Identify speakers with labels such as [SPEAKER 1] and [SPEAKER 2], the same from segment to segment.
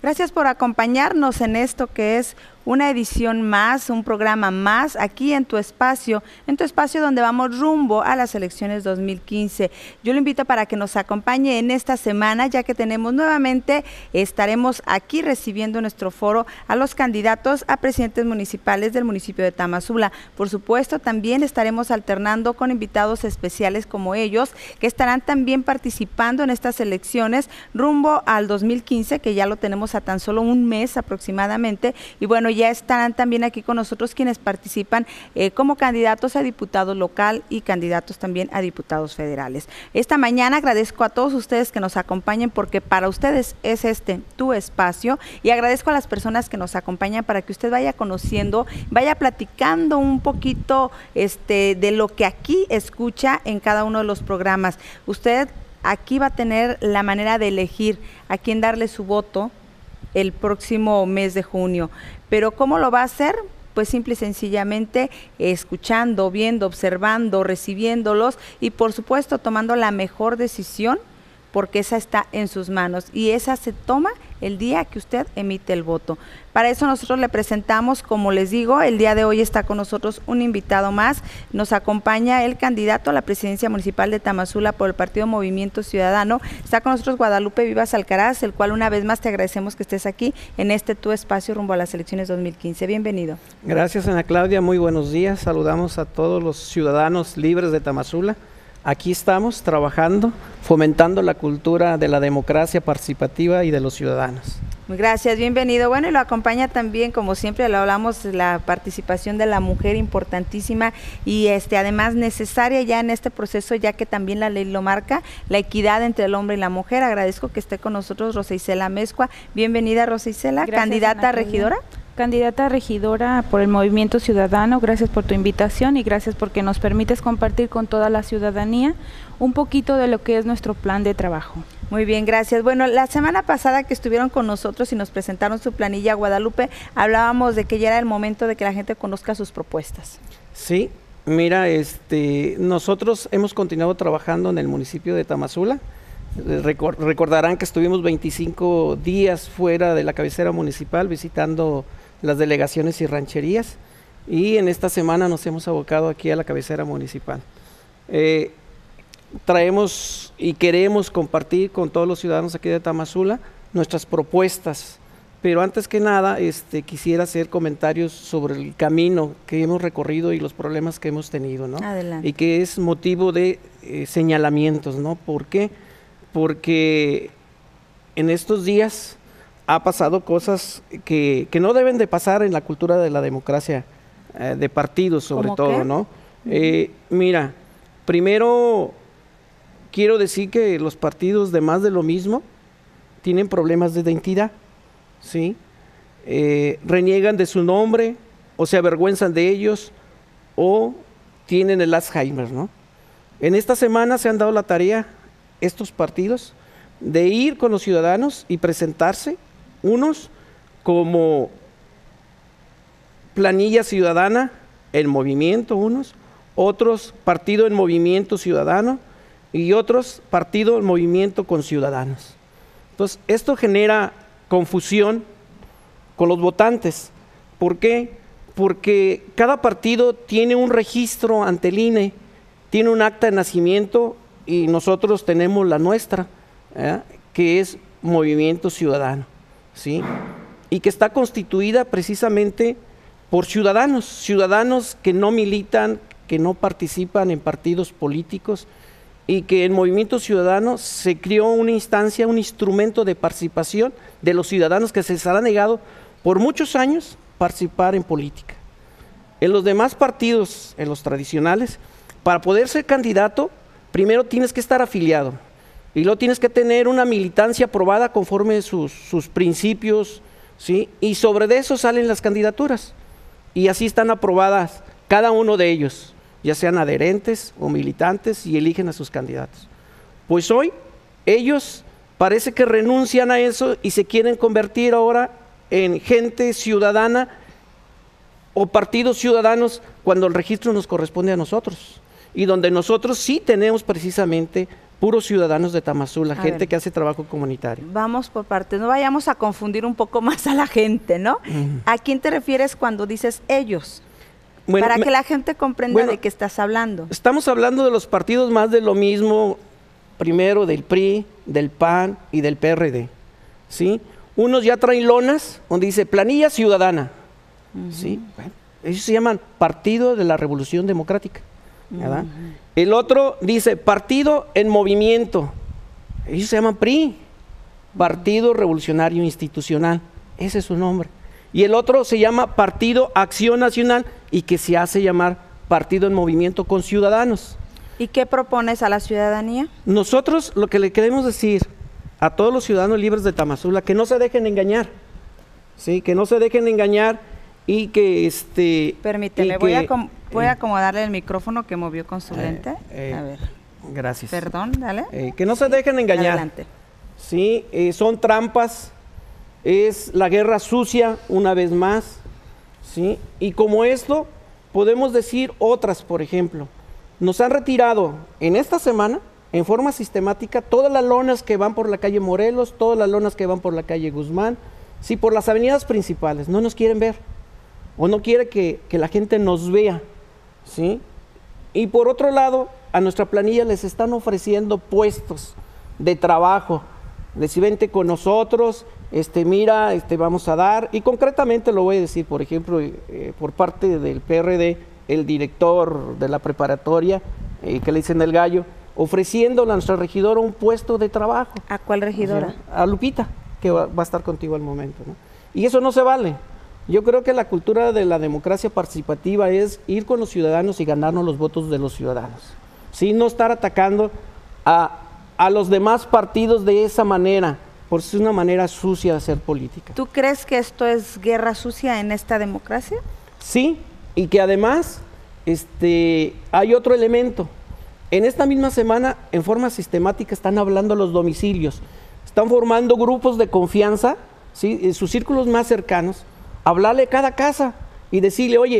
[SPEAKER 1] Gracias por acompañarnos en esto que es una edición más, un programa más, aquí en tu espacio donde vamos rumbo a las elecciones 2015. Yo lo invito para que nos acompañe en esta semana, ya que tenemos nuevamente, estaremos aquí recibiendo en nuestro foro a los candidatos a presidentes municipales del municipio de Tamazula. Por supuesto, también estaremos alternando con invitados especiales como ellos, que estarán también participando en estas elecciones rumbo al 2015, que ya lo tenemos a tan solo un mes aproximadamente, y bueno, ya estarán también aquí con nosotros quienes participan como candidatos a diputado local y candidatos también a diputados federales. Esta mañana agradezco a todos ustedes que nos acompañen, porque para ustedes es este tu espacio, y agradezco a las personas que nos acompañan para que usted vaya conociendo, vaya platicando un poquito de lo que aquí escucha en cada uno de los programas. Usted aquí va a tener la manera de elegir a quién darle su voto el próximo mes de junio. Pero ¿cómo lo va a hacer? Pues simple y sencillamente escuchando, viendo, observando, recibiéndolos y por supuesto tomando la mejor decisión, porque esa está en sus manos y esa se toma el día que usted emite el voto. Para eso nosotros le presentamos, como les digo, el día de hoy está con nosotros un invitado más. Nos acompaña el candidato a la presidencia municipal de Tamazula por el partido Movimiento Ciudadano. Está con nosotros Guadalupe Vivas Alcaraz, el cual una vez más te agradecemos que estés aquí en tu espacio rumbo a las elecciones 2015. Bienvenido.
[SPEAKER 2] Gracias, Ana Claudia, muy buenos días. Saludamos a todos los ciudadanos libres de Tamazula. Aquí estamos trabajando, fomentando la cultura de la democracia participativa y de los ciudadanos.
[SPEAKER 1] Gracias, bienvenido. Bueno, y lo acompaña también, como siempre lo hablamos, la participación de la mujer importantísima y además necesaria ya en este proceso, ya que también la ley lo marca, la equidad entre el hombre y la mujer. Agradezco que esté con nosotros Rosa Isela Mezcua. Bienvenida, Rosa Isela. Gracias, candidata a regidora.
[SPEAKER 3] Candidata a regidora por el Movimiento Ciudadano, gracias por tu invitación y gracias porque nos permites compartir con toda la ciudadanía un poquito de lo que es nuestro plan de trabajo.
[SPEAKER 1] Muy bien, gracias. Bueno, la semana pasada que estuvieron con nosotros y nos presentaron su planilla, Guadalupe, hablábamos de que ya era el momento de que la gente conozca sus propuestas.
[SPEAKER 2] Sí, mira, nosotros hemos continuado trabajando en el municipio de Tamazula. Recordarán que estuvimos 25 días fuera de la cabecera municipal visitando las delegaciones y rancherías, y en esta semana nos hemos abocado aquí a la cabecera municipal. Traemos y queremos compartir con todos los ciudadanos aquí de Tamazula nuestras propuestas, pero antes que nada quisiera hacer comentarios sobre el camino que hemos recorrido y los problemas que hemos tenido, ¿no?
[SPEAKER 1] Adelante.
[SPEAKER 2] Y que es motivo de señalamientos, ¿no? ¿Por qué? Porque en estos días ha pasado cosas que no deben de pasar en la cultura de la democracia de partidos, sobre todo, ¿no? Mira, primero quiero decir que los partidos de más de lo mismo tienen problemas de identidad, ¿sí? Reniegan de su nombre o se avergüenzan de ellos o tienen el Alzheimer, ¿no? En esta semana se han dado la tarea estos partidos de ir con los ciudadanos y presentarse, unos como planilla ciudadana, el movimiento, unos, otros partido en movimiento ciudadano y otros partido en movimiento con ciudadanos. Entonces, esto genera confusión con los votantes. ¿Por qué? Porque cada partido tiene un registro ante el INE, tiene un acta de nacimiento y nosotros tenemos la nuestra, que es Movimiento Ciudadano, ¿sí? Y que está constituida precisamente por ciudadanos que no militan, que no participan en partidos políticos, y que en Movimiento Ciudadano se creó una instancia, un instrumento de participación de los ciudadanos que se les ha negado por muchos años participar en política. En los demás partidos, en los tradicionales, para poder ser candidato, primero tienes que estar afiliado y luego tienes que tener una militancia aprobada conforme sus principios, ¿sí? Y sobre de eso salen las candidaturas y así están aprobadas cada uno de ellos, ya sean adherentes o militantes, y eligen a sus candidatos. Pues hoy ellos parece que renuncian a eso y se quieren convertir ahora en gente ciudadana o partidos ciudadanos cuando el registro nos corresponde a nosotros y donde nosotros sí tenemos precisamente puros ciudadanos de Tamazula,
[SPEAKER 1] A
[SPEAKER 2] gente
[SPEAKER 1] ver.
[SPEAKER 2] que hace trabajo comunitario.
[SPEAKER 1] Vamos por partes, no vayamos a confundir un poco más a la gente, ¿no? ¿A quién te refieres cuando dices ellos?
[SPEAKER 2] Bueno,
[SPEAKER 1] Para que la gente comprenda
[SPEAKER 2] bueno,
[SPEAKER 1] de qué estás hablando.
[SPEAKER 2] estamos hablando de los partidos más de lo mismo, primero del PRI, del PAN y del PRD, ¿sí? Unos ya traen lonas donde dice planilla ciudadana, ¿sí? Bueno, ellos se llaman Partido de la Revolución Democrática, ¿verdad? El otro dice Partido en Movimiento, ellos se llaman PRI, Partido Revolucionario Institucional, ese es su nombre. Y el otro se llama Partido Acción Nacional y que se hace llamar Partido en Movimiento con Ciudadanos.
[SPEAKER 1] ¿Y qué propones a la ciudadanía?
[SPEAKER 2] Nosotros lo que le queremos decir a todos los ciudadanos libres de Tamazula, que no se dejen engañar, ¿sí? Que no se dejen engañar y que
[SPEAKER 1] Permíteme,
[SPEAKER 2] y
[SPEAKER 1] voy a
[SPEAKER 2] que,
[SPEAKER 1] voy a acomodarle el micrófono que movió con su lente. A ver,
[SPEAKER 2] gracias.
[SPEAKER 1] perdón, dale.
[SPEAKER 2] Que no se dejen engañar.
[SPEAKER 1] Adelante.
[SPEAKER 2] Sí, son trampas, es la guerra sucia una vez más, ¿sí? Y como esto, podemos decir otras, por ejemplo, nos han retirado en esta semana, en forma sistemática, todas las lonas que van por la calle Morelos, todas las lonas que van por la calle Guzmán, sí, por las avenidas principales, no nos quieren ver, o no quiere que la gente nos vea, ¿sí? Y por otro lado, a nuestra planilla les están ofreciendo puestos de trabajo, decir, vente con nosotros, mira, vamos a dar, y concretamente lo voy a decir, por ejemplo, por parte del PRD, el director de la preparatoria, que le dicen el gallo, ofreciéndole a nuestra regidora un puesto de trabajo.
[SPEAKER 1] ¿A cuál regidora?
[SPEAKER 2] A Lupita, que va a estar contigo al momento, ¿no? Y eso no se vale. Yo creo que la cultura de la democracia participativa es ir con los ciudadanos y ganarnos los votos de los ciudadanos, ¿sí? No estar atacando a los demás partidos de esa manera, porque es una manera sucia de hacer política.
[SPEAKER 1] ¿Tú crees que esto es guerra sucia en esta democracia?
[SPEAKER 2] Sí, y que además hay otro elemento. En esta misma semana, en forma sistemática, están hablando los domicilios, están formando grupos de confianza, ¿sí? En sus círculos más cercanos, hablarle a cada casa y decirle, oye,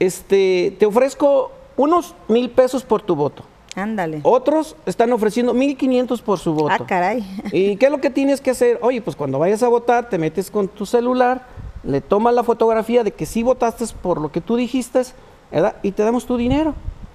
[SPEAKER 2] te ofrezco unos 1,000 pesos por tu voto.
[SPEAKER 1] Ándale.
[SPEAKER 2] Otros están ofreciendo 1,500 por su voto.
[SPEAKER 1] Ah, caray.
[SPEAKER 2] ¿Y qué es lo que tienes que hacer? Oye, pues cuando vayas a votar, te metes con tu celular, le tomas la fotografía de que sí votaste por lo que tú dijiste, ¿verdad? Y te damos tu dinero.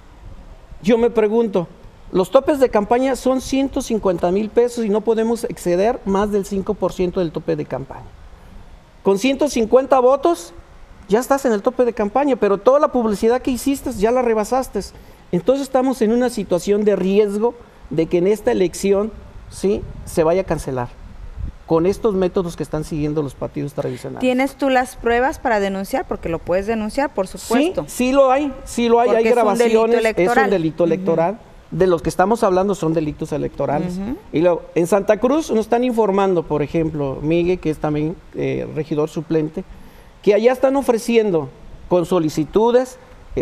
[SPEAKER 2] Yo me pregunto, los topes de campaña son 150,000 pesos y no podemos exceder más del 5% del tope de campaña. Con 150 votos ya estás en el tope de campaña, pero toda la publicidad que hiciste ya la rebasaste. Entonces estamos en una situación de riesgo de que en esta elección, ¿sí?, se vaya a cancelar con estos métodos que están siguiendo los partidos tradicionales.
[SPEAKER 1] ¿Tienes tú las pruebas para denunciar? Porque lo puedes denunciar, por supuesto.
[SPEAKER 2] Sí lo hay,
[SPEAKER 1] Porque
[SPEAKER 2] hay grabaciones,
[SPEAKER 1] es un
[SPEAKER 2] delito electoral. De los que estamos hablando son delitos electorales. Y luego, en Santa Cruz nos están informando, por ejemplo, Miguel, que es también regidor suplente, que allá están ofreciendo con solicitudes,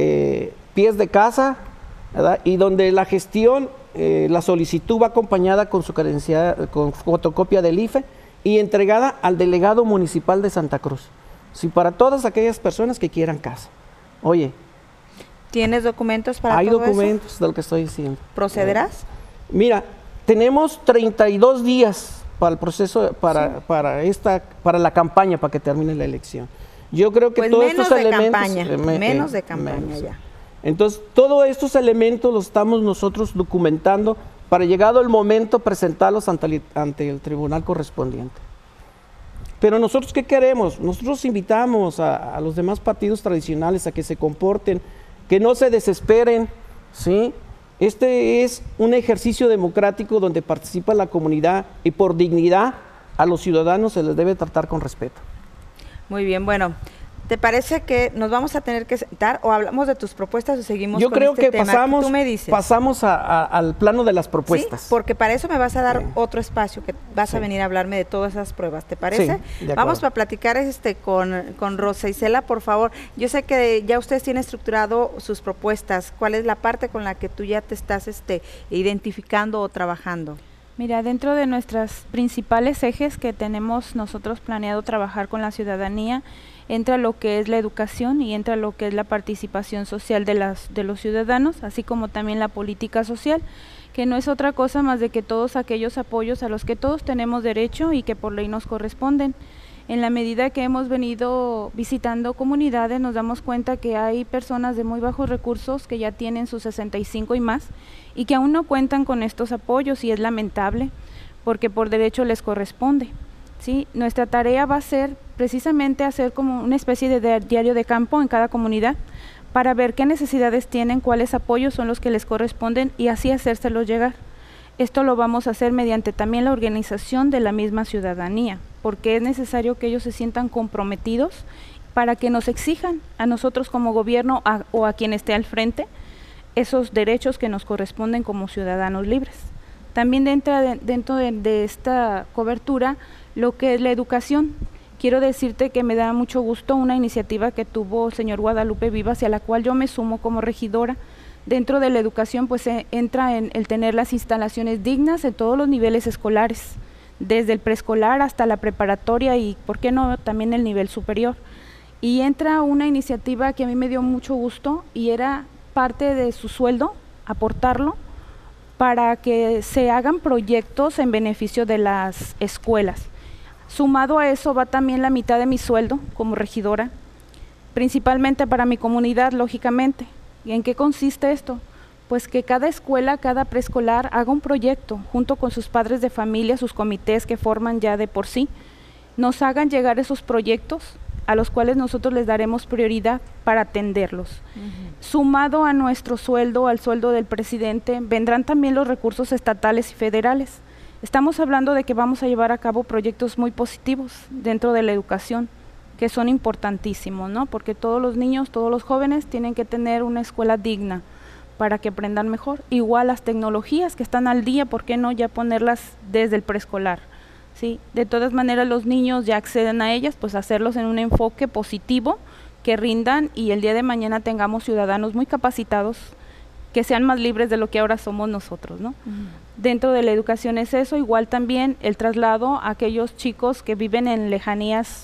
[SPEAKER 2] pies de casa, ¿verdad? Y donde la gestión, la solicitud va acompañada con su credencial, con fotocopia del IFE y entregada al delegado municipal de Santa Cruz. Sí, para todas aquellas personas que quieran casa. Oye,
[SPEAKER 1] ¿tienes documentos para
[SPEAKER 2] hay
[SPEAKER 1] todo
[SPEAKER 2] documentos
[SPEAKER 1] eso?
[SPEAKER 2] de lo que estoy diciendo.
[SPEAKER 1] ¿Procederás?
[SPEAKER 2] Mira, tenemos 32 días para el proceso, para la campaña, para que termine la elección. Yo creo que
[SPEAKER 1] Pues
[SPEAKER 2] todos
[SPEAKER 1] menos
[SPEAKER 2] estos
[SPEAKER 1] de
[SPEAKER 2] elementos...
[SPEAKER 1] campaña, menos de campaña ya.
[SPEAKER 2] Entonces, todos estos elementos los estamos nosotros documentando para, llegado el momento, presentarlos ante el tribunal correspondiente. Pero nosotros, ¿qué queremos? Nosotros invitamos a los demás partidos tradicionales a que se comporten, que no se desesperen, ¿sí? Este es un ejercicio democrático donde participa la comunidad y por dignidad a los ciudadanos se les debe tratar con respeto.
[SPEAKER 1] Muy bien, bueno, ¿te parece que nos vamos a tener que sentar o hablamos de tus propuestas o seguimos
[SPEAKER 2] Yo
[SPEAKER 1] con
[SPEAKER 2] creo
[SPEAKER 1] este
[SPEAKER 2] que
[SPEAKER 1] tema? Tú me dices.
[SPEAKER 2] pasamos al plano de las propuestas.
[SPEAKER 1] Sí, porque para eso me vas a dar otro espacio, que vas a venir a hablarme de todas esas pruebas, ¿te parece?
[SPEAKER 2] Sí, de
[SPEAKER 1] Vamos
[SPEAKER 2] acuerdo.
[SPEAKER 1] a platicar con Rosa Isela, por favor. Yo sé que ya ustedes tienen estructurado sus propuestas. ¿Cuál es la parte con la que tú ya te estás identificando o trabajando?
[SPEAKER 3] Mira, dentro de nuestros principales ejes que tenemos nosotros planeado trabajar con la ciudadanía, entra lo que es la educación y entra lo que es la participación social de los ciudadanos, así como también la política social, que no es otra cosa más de que todos aquellos apoyos a los que todos tenemos derecho y que por ley nos corresponden. En la medida que hemos venido visitando comunidades, nos damos cuenta que hay personas de muy bajos recursos que ya tienen sus 65 y más, y que aún no cuentan con estos apoyos, y es lamentable, porque por derecho les corresponde, ¿sí? Nuestra tarea va a ser precisamente hacer como una especie de diario de campo en cada comunidad, para ver qué necesidades tienen, cuáles apoyos son los que les corresponden, y así hacérselos llegar. Esto lo vamos a hacer mediante también la organización de la misma ciudadanía, porque es necesario que ellos se sientan comprometidos para que nos exijan a nosotros como gobierno o a quien esté al frente esos derechos que nos corresponden como ciudadanos libres. También dentro de esta cobertura lo que es la educación. Quiero decirte que me da mucho gusto una iniciativa que tuvo el señor Guadalupe Vivas y a la cual yo me sumo como regidora. Dentro de la educación pues entra en el tener las instalaciones dignas en todos los niveles escolares, desde el preescolar hasta la preparatoria y, ¿por qué no?, también el nivel superior. Y entra una iniciativa que a mí me dio mucho gusto y era parte de su sueldo, aportarlo, para que se hagan proyectos en beneficio de las escuelas. Sumado a eso va también la mitad de mi sueldo como regidora, principalmente para mi comunidad, lógicamente. ¿Y en qué consiste esto? Pues que cada escuela, cada preescolar haga un proyecto junto con sus padres de familia, sus comités que forman ya de por sí, nos hagan llegar esos proyectos a los cuales nosotros les daremos prioridad para atenderlos. Sumado a nuestro sueldo, al sueldo del presidente, vendrán también los recursos estatales y federales. Estamos hablando de que vamos a llevar a cabo proyectos muy positivos dentro de la educación, que son importantísimos, ¿no? Porque todos los niños, todos los jóvenes tienen que tener una escuela digna para que aprendan mejor. Igual las tecnologías que están al día, ¿por qué no ya ponerlas desde el preescolar? ¿Sí? De todas maneras los niños ya acceden a ellas, pues hacerlos en un enfoque positivo, que rindan y el día de mañana tengamos ciudadanos muy capacitados, que sean más libres de lo que ahora somos nosotros, ¿no? Dentro de la educación es eso, igual también el traslado a aquellos chicos que viven en lejanías,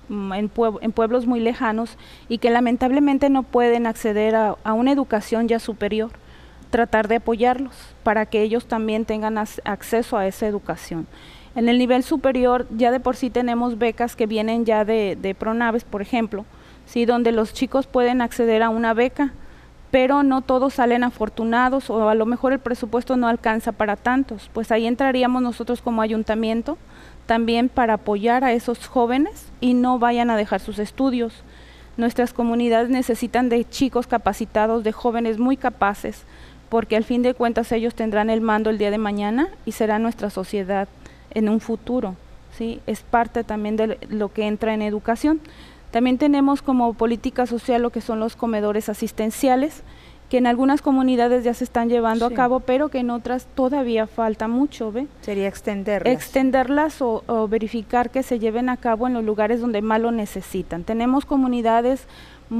[SPEAKER 3] en pueblos muy lejanos y que lamentablemente no pueden acceder a una educación ya superior, tratar de apoyarlos para que ellos también tengan acceso a esa educación. En el nivel superior ya de por sí tenemos becas que vienen ya de Pronaves, por ejemplo, ¿sí?, donde los chicos pueden acceder a una beca, pero no todos salen afortunados o a lo mejor el presupuesto no alcanza para tantos. Pues ahí entraríamos nosotros como ayuntamiento también para apoyar a esos jóvenes y no vayan a dejar sus estudios. Nuestras comunidades necesitan de chicos capacitados, de jóvenes muy capaces, porque al fin de cuentas ellos tendrán el mando el día de mañana y será nuestra sociedad en un futuro, ¿sí? Es parte también de lo que entra en educación. También tenemos como política social lo que son los comedores asistenciales, que en algunas comunidades ya se están llevando a cabo, pero que en otras todavía falta mucho, ¿ve?
[SPEAKER 1] Sería extenderlas.
[SPEAKER 3] Extenderlas o verificar que se lleven a cabo en los lugares donde más lo necesitan. Tenemos comunidades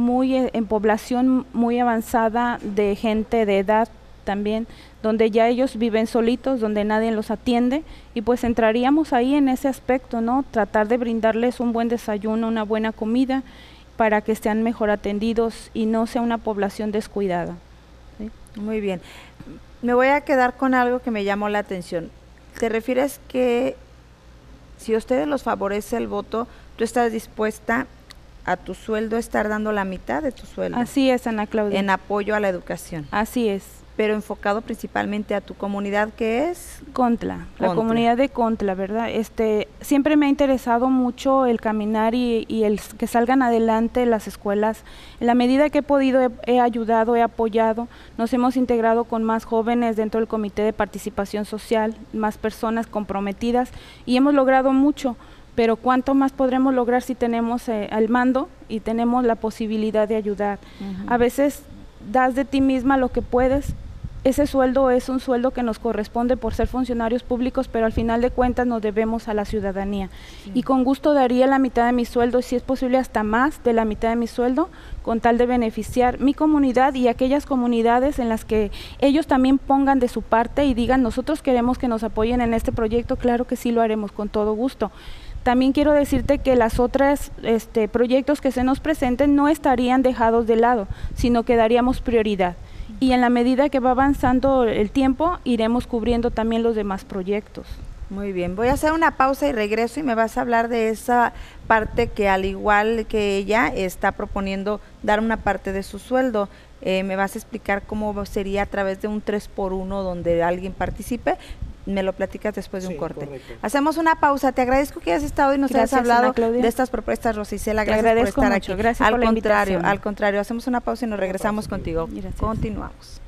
[SPEAKER 3] en población muy avanzada de gente de edad también, donde ya ellos viven solitos, donde nadie los atiende, y pues entraríamos ahí en ese aspecto, ¿no? Tratar de brindarles un buen desayuno, una buena comida, para que estén mejor atendidos y no sea una población descuidada, ¿sí?
[SPEAKER 1] Muy bien. Me voy a quedar con algo que me llamó la atención. ¿Te refieres que si a ustedes los favorece el voto, tú estás dispuesta a tu sueldo estar dando la mitad de tu sueldo?
[SPEAKER 3] Así es, Ana Claudia.
[SPEAKER 1] En apoyo a la educación.
[SPEAKER 3] Así es.
[SPEAKER 1] Pero enfocado principalmente a tu comunidad, que es
[SPEAKER 3] Contla, la comunidad de Contla, ¿verdad? Siempre me ha interesado mucho el caminar y el que salgan adelante las escuelas. En la medida que he podido, he ayudado, he apoyado. Nos hemos integrado con más jóvenes dentro del Comité de Participación Social, más personas comprometidas, y hemos logrado mucho. Pero ¿cuánto más podremos lograr si tenemos al mando y tenemos la posibilidad de ayudar? A veces das de ti misma lo que puedes. ese sueldo es un sueldo que nos corresponde por ser funcionarios públicos, pero al final de cuentas nos debemos a la ciudadanía. Sí. Y con gusto daría la mitad de mi sueldo, si es posible hasta más de la mitad de mi sueldo, con tal de beneficiar mi comunidad y aquellas comunidades en las que ellos también pongan de su parte y digan, nosotros queremos que nos apoyen en este proyecto, claro que sí lo haremos con todo gusto. También quiero decirte que las otras proyectos que se nos presenten no estarían dejados de lado, sino que daríamos prioridad. Y en la medida que va avanzando el tiempo, iremos cubriendo también los demás proyectos.
[SPEAKER 1] Muy bien, voy a hacer una pausa y regreso y me vas a hablar de esa parte que al igual que ella está proponiendo dar una parte de su sueldo. Me vas a explicar cómo sería a través de un 3x1 donde alguien participe. Me lo platicas después de un corte. Correcto. Hacemos una pausa. Te agradezco que hayas estado y nos hayas hablado de estas propuestas, Rosa Isela. Gracias por estar aquí.
[SPEAKER 3] Gracias por la invitación.
[SPEAKER 1] Al contrario, hacemos una pausa y nos regresamos contigo. Gracias. Continuamos.